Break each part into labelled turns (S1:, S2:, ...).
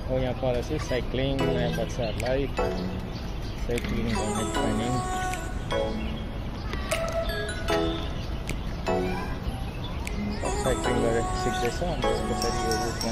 S1: हो यहाँ पर चाहिँ साइक्लिङ नयाँ बच्चाहरूलाई साइक्लिङ गर्ने ट्रेनिङ साइक्लिङ गरेर सिक्दैछ। अनि त्यस पछाडि यो रुटमा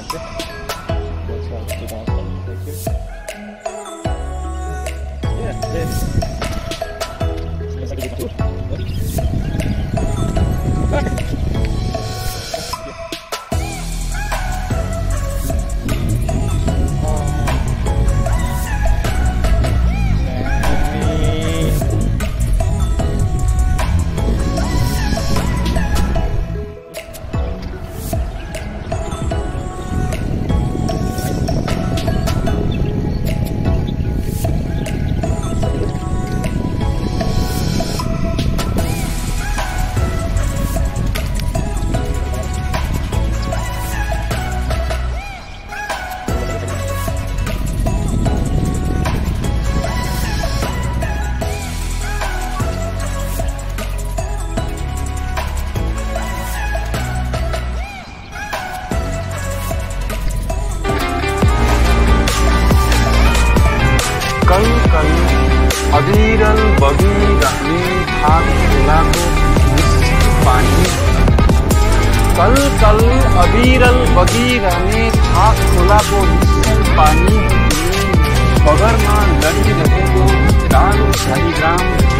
S2: कल कल अविरल बगिरहने खाक खोलाको पानी। कल कल अविरल बगिरहने खाक खोलाको पानी। बगरमा लडिरहेको टाढो शालिग्राम।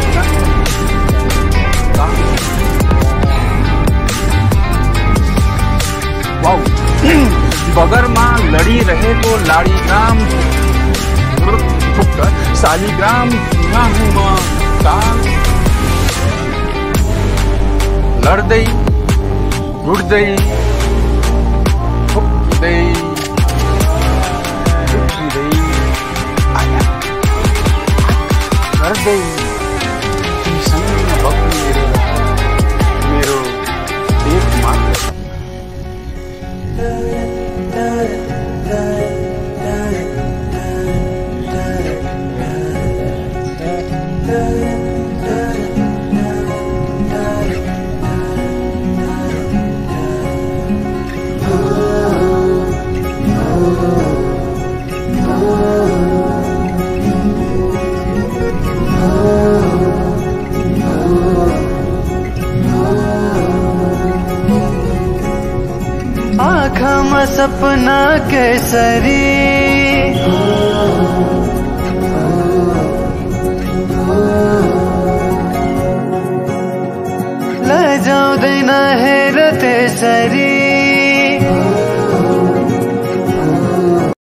S2: वाउ बगरमा लडिरहेको लाडीग्राम शालिग्राम काल लड्दै घुट्दै फुक्दै लड्दै तिमीसँग बग्नेर मेरो एक मात्र
S3: आँखामा सपना केसरी